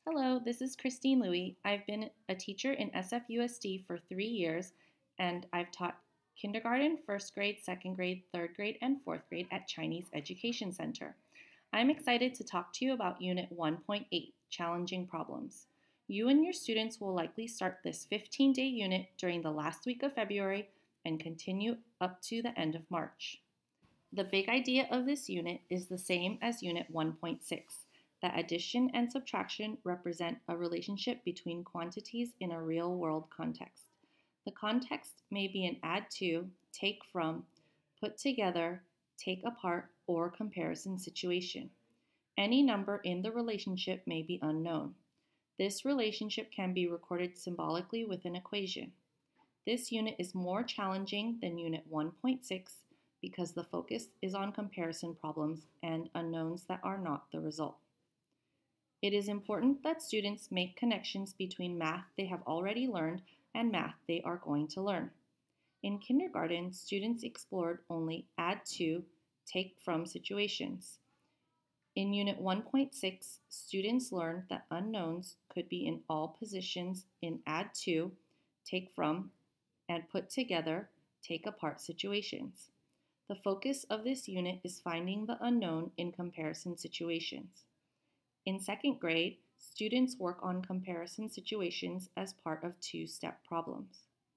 Hello, this is Christine Louie. I've been a teacher in SFUSD for 3 years, and I've taught kindergarten, first grade, second grade, third grade, and fourth grade at Chinese Education Center. I'm excited to talk to you about Unit 1.8, Challenging Problems. You and your students will likely start this 15-day unit during the last week of February and continue up to the end of March. The big idea of this unit is the same as Unit 1.6. That addition and subtraction represent a relationship between quantities in a real-world context. The context may be an add to, take from, put together, take apart, or comparison situation. Any number in the relationship may be unknown. This relationship can be recorded symbolically with an equation. This unit is more challenging than Unit 1.6 because the focus is on comparison problems and unknowns that are not the result. It is important that students make connections between math they have already learned and math they are going to learn. In kindergarten, students explored only add to, take from situations. In Unit 1.6, students learned that unknowns could be in all positions in add to, take from, and put together, take apart situations. The focus of this unit is finding the unknown in comparison situations. In second grade, students work on comparison situations as part of two-step problems.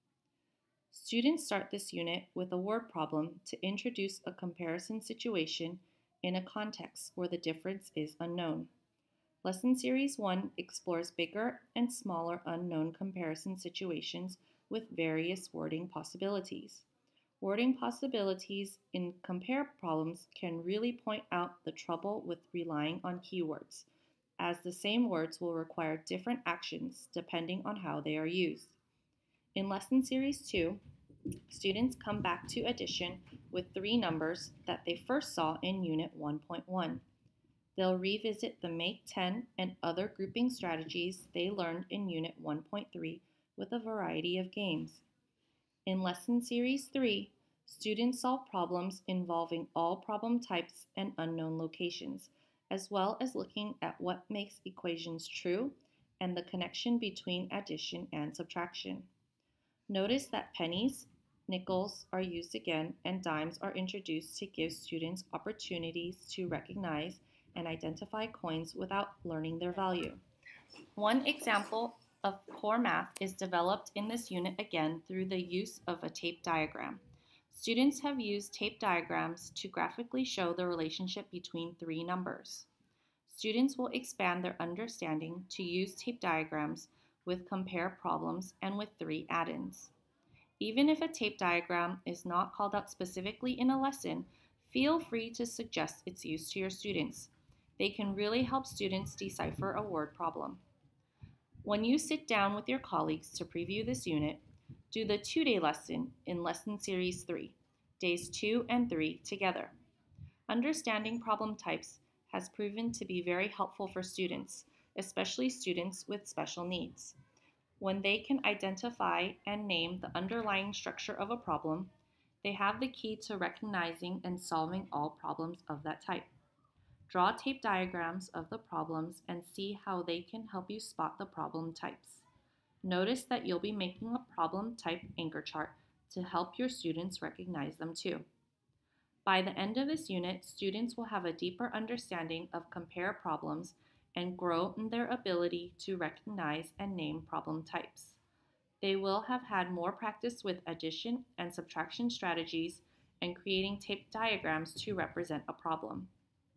Students start this unit with a word problem to introduce a comparison situation in a context where the difference is unknown. Lesson Series 1 explores bigger and smaller unknown comparison situations with various wording possibilities. Wording possibilities in compare problems can really point out the trouble with relying on keywords, as the same words will require different actions depending on how they are used. In Lesson Series 2, students come back to addition with 3 numbers that they first saw in Unit 1.1. They'll revisit the Make 10 and other grouping strategies they learned in Unit 1.3 with a variety of games. In Lesson Series 3, students solve problems involving all problem types and unknown locations, as well as looking at what makes equations true and the connection between addition and subtraction. Notice that pennies, nickels are used again, and dimes are introduced to give students opportunities to recognize and identify coins without learning their value. One example of core math is developed in this unit again through the use of a tape diagram. Students have used tape diagrams to graphically show the relationship between 3 numbers. Students will expand their understanding to use tape diagrams with compare problems and with 3 add-ins. Even if a tape diagram is not called out specifically in a lesson, feel free to suggest its use to your students. They can really help students decipher a word problem. When you sit down with your colleagues to preview this unit, do the 2-day lesson in Lesson Series 3, Days 2 and 3 together. Understanding problem types has proven to be very helpful for students, especially students with special needs. When they can identify and name the underlying structure of a problem, they have the key to recognizing and solving all problems of that type. Draw tape diagrams of the problems and see how they can help you spot the problem types. Notice that you'll be making a problem type anchor chart to help your students recognize them too. By the end of this unit, students will have a deeper understanding of compare problems and grow in their ability to recognize and name problem types. They will have had more practice with addition and subtraction strategies and creating tape diagrams to represent a problem.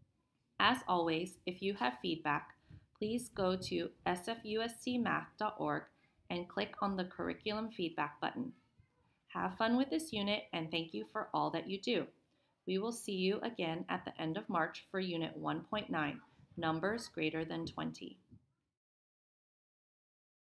As always, if you have feedback, please go to sfusdmath.org and click on the Curriculum Feedback button. Have fun with this unit and thank you for all that you do. We will see you again at the end of March for Unit 1.9, Numbers Greater than 20.